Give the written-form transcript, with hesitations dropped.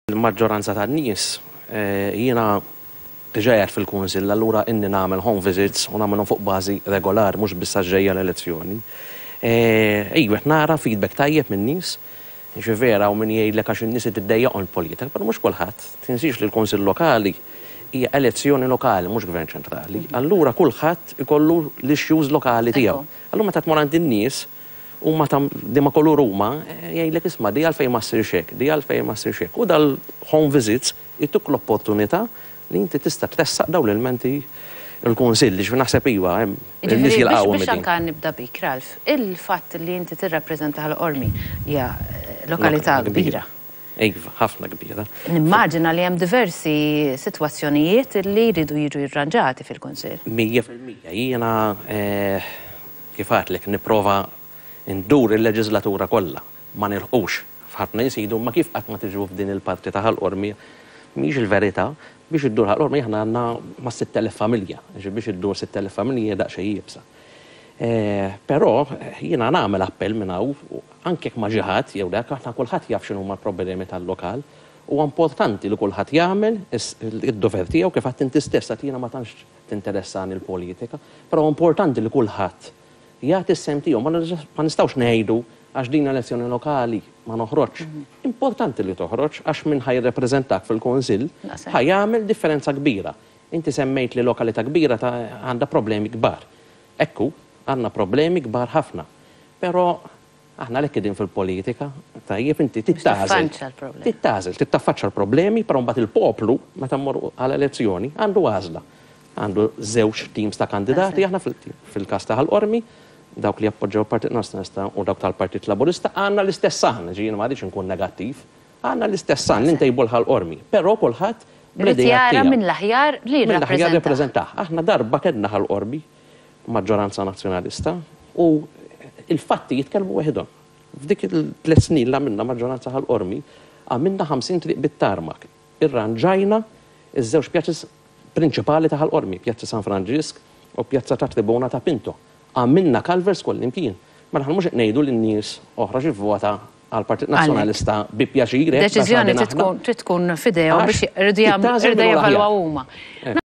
Il-maġġoranza tan-nies jiena diġà għedt fil-Kunsill, allura inni nagħmel home visits u nagħmelhom fuq bażi regolari mhux biss ġejja l-elezzjoni. Qed nara feedback tajjeb min-nies, vera u min jgħidlek għax in-nies tiddejjaqhom il-politika, però mhux kulħadd. Tinsix li l-Kunsill lokali hija elezzjoni lokali mhux gvern ċentrali. Allura kulħadd ikollu l-issues lokali tiegħu. Allura meta tmur għand in-nies u ma dima kollu Ruma, jgħidlek isma' di għalfejn ma ssirx hekk, di għalfejn ma ssirx hekk. U dal-home visits jittuk l-opportunità li inti tista' tressaq dawn l-elementi il-Kunsill li naħseb iva in-nies jilqgħu biex anke nibda bik, Ralf, il-fatt li inti tirrappreżenta ħal-Qormi hija lokalità kbira. Iva, ħafna kbira. Nimmaġina li hemm diversi sitwazzjonijiet li jridu jiġu jirranġati fil-Kunsill. 100% jiena kif għadlek nipprova ndur il-leġislatura kollha ma nilħqux. Ħafna jsidu ma kif qatt ma tiġu f'din il-parti ta' ħal-Qormi mhix il-verità biex iddur ħal-Qormi aħna għandna ma' 6,000 familja, biex iddur 6,000 familja daqsxejn jibsa. Però jiena nagħmel appell minn hawn anke ma ġieħat jew dak aħna kulħadd jaf x'inhuma l-problemi tal-lokal u importanti li kulħadd jagħmel id-dover tiegħu kif qatt inti stess għad jiena ma tantx tinteressani l-politika, però importanti li kulħadd jagħti s-sem tiegħu ma nistgħux ngħidu għax din elezzjoni lokali ma noħroġx. Importanti li toħroġ għax min ħajrepreżentak fil-Kunsill ħajjagħmel differenza kbira. Inti semmejt li lokalità kbira għandha problemi kbar. Ekku, għandna problemi kbar ħafna. Però aħna lek qegħdin fil-politika, tajjeb inti titgħażel, titaffaċċa l-problemi, però mbagħad il-poplu meta mmorru għall-elezzjoni għandu għażla. Għandu żewġ teams ta' kandidati, aħna fil-każ ta' ħal-Qormi dawk li appoġġaw il-Partit Nazzjonalista u dawk tal-Partit Laburista għandna l-istess saħn, ġiena ma rridx inkun negattiv, għandna l-istess saħn li ntejbu l-ħal-Qormi, però kulħadd bl-idea tiegħu minn l-aħjar li jirrappreżentah. Aħna darba kellna ħal-Qormi maġġoranza nazzjonalista u il-fatti jitkellmu weħidhom. F'dik il-3 snin li għamilna maġġoranza ħal-Qormi għamilna 50 triq bit-tarmak. Irranġajna iż-żewġ pjaċis prinċipali ta' ħal-Qormi, Pjazza San Franġisk u Pjazza ta' Tribuna ta' Pinto. Għamilna kalvers kollimkien. Ma naħna mhux ngħidu lin-nies oħra x'ivvota għall-Partit Nazzjonalista bi pjaċir. Deċiżjoni trid tkun f'idejhom biex irdu jevalwaw huma.